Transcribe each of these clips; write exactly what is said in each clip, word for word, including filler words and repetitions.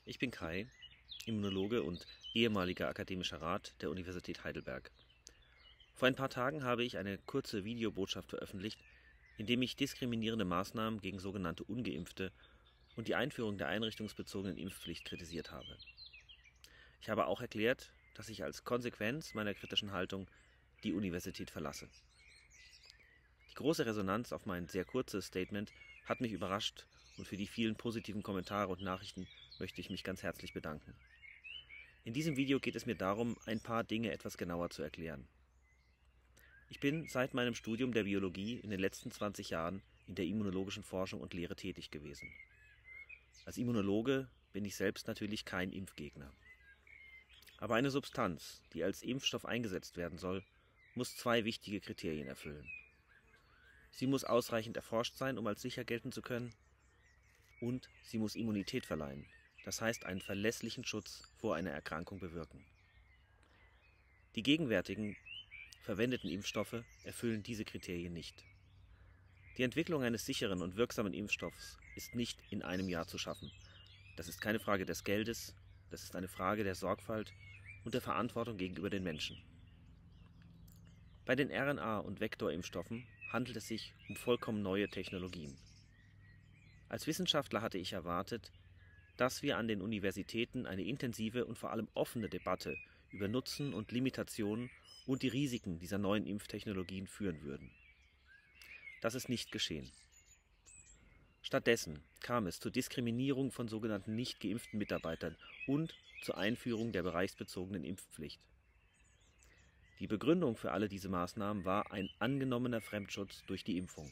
Ich bin Kai, Immunologe und ehemaliger akademischer Rat der Universität Heidelberg. Vor ein paar Tagen habe ich eine kurze Videobotschaft veröffentlicht, in dem ich diskriminierende Maßnahmen gegen sogenannte Ungeimpfte und die Einführung der einrichtungsbezogenen Impfpflicht kritisiert habe. Ich habe auch erklärt, dass ich als Konsequenz meiner kritischen Haltung die Universität verlasse. Die große Resonanz auf mein sehr kurzes Statement hat mich überrascht und für die vielen positiven Kommentare und Nachrichten möchte ich mich ganz herzlich bedanken. In diesem Video geht es mir darum, ein paar Dinge etwas genauer zu erklären. Ich bin seit meinem Studium der Biologie in den letzten zwanzig Jahren in der immunologischen Forschung und Lehre tätig gewesen. Als Immunologe bin ich selbst natürlich kein Impfgegner. Aber eine Substanz, die als Impfstoff eingesetzt werden soll, muss zwei wichtige Kriterien erfüllen. Sie muss ausreichend erforscht sein, um als sicher gelten zu können, und sie muss Immunität verleihen, das heißt einen verlässlichen Schutz vor einer Erkrankung bewirken. Die gegenwärtigen verwendeten Impfstoffe erfüllen diese Kriterien nicht. Die Entwicklung eines sicheren und wirksamen Impfstoffs ist nicht in einem Jahr zu schaffen. Das ist keine Frage des Geldes, das ist eine Frage der Sorgfalt und der Verantwortung gegenüber den Menschen. Bei den R N A- und Vektorimpfstoffen handelt es sich um vollkommen neue Technologien. Als Wissenschaftler hatte ich erwartet, dass wir an den Universitäten eine intensive und vor allem offene Debatte über Nutzen und Limitationen und die Risiken dieser neuen Impftechnologien führen würden. Das ist nicht geschehen. Stattdessen kam es zur Diskriminierung von sogenannten nicht geimpften Mitarbeitern und zur Einführung der bereichsbezogenen Impfpflicht. Die Begründung für alle diese Maßnahmen war ein angenommener Fremdschutz durch die Impfung.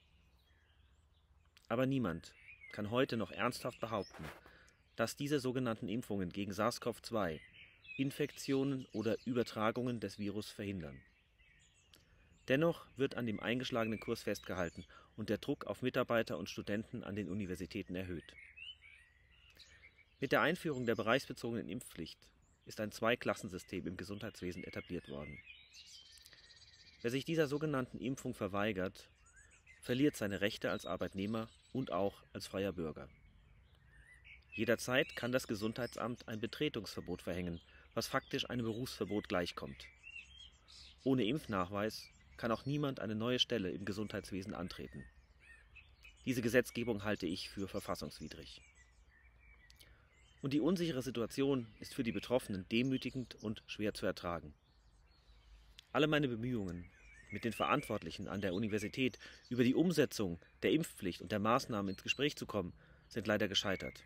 Aber niemand kann heute noch ernsthaft behaupten, dass diese sogenannten Impfungen gegen SARS CoV zwei Infektionen oder Übertragungen des Virus verhindern. Dennoch wird an dem eingeschlagenen Kurs festgehalten und der Druck auf Mitarbeiter und Studenten an den Universitäten erhöht. Mit der Einführung der bereichsbezogenen Impfpflicht ist ein Zweiklassensystem im Gesundheitswesen etabliert worden. Wer sich dieser sogenannten Impfung verweigert, verliert seine Rechte als Arbeitnehmer und auch als freier Bürger. Jederzeit kann das Gesundheitsamt ein Betretungsverbot verhängen, was faktisch einem Berufsverbot gleichkommt. Ohne Impfnachweis kann auch niemand eine neue Stelle im Gesundheitswesen antreten. Diese Gesetzgebung halte ich für verfassungswidrig. Und die unsichere Situation ist für die Betroffenen demütigend und schwer zu ertragen. Alle meine Bemühungen, mit den Verantwortlichen an der Universität über die Umsetzung der Impfpflicht und der Maßnahmen ins Gespräch zu kommen, sind leider gescheitert.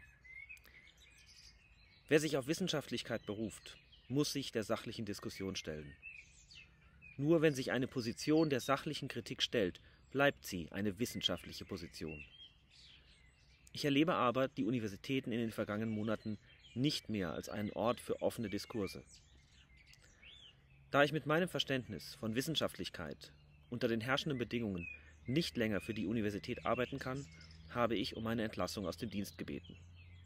Wer sich auf Wissenschaftlichkeit beruft, muss sich der sachlichen Diskussion stellen. Nur wenn sich eine Position der sachlichen Kritik stellt, bleibt sie eine wissenschaftliche Position. Ich erlebe aber die Universitäten in den vergangenen Monaten nicht mehr als einen Ort für offene Diskurse. Da ich mit meinem Verständnis von Wissenschaftlichkeit unter den herrschenden Bedingungen nicht länger für die Universität arbeiten kann, habe ich um meine Entlassung aus dem Dienst gebeten.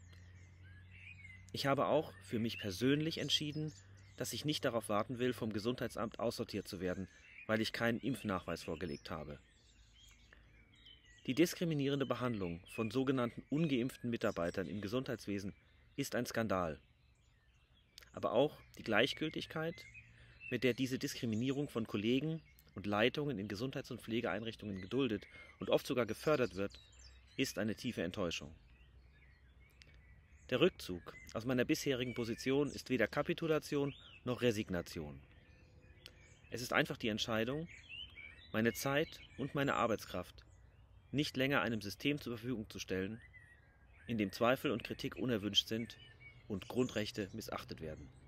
Ich habe auch für mich persönlich entschieden, dass ich nicht darauf warten will, vom Gesundheitsamt aussortiert zu werden, weil ich keinen Impfnachweis vorgelegt habe. Die diskriminierende Behandlung von sogenannten ungeimpften Mitarbeitern im Gesundheitswesen ist ein Skandal. Aber auch die Gleichgültigkeit, mit der diese Diskriminierung von Kollegen und Leitungen in Gesundheits- und Pflegeeinrichtungen geduldet und oft sogar gefördert wird, ist eine tiefe Enttäuschung. Der Rückzug aus meiner bisherigen Position ist weder Kapitulation noch Resignation. Es ist einfach die Entscheidung, meine Zeit und meine Arbeitskraft nicht länger einem System zur Verfügung zu stellen, in dem Zweifel und Kritik unerwünscht sind und Grundrechte missachtet werden.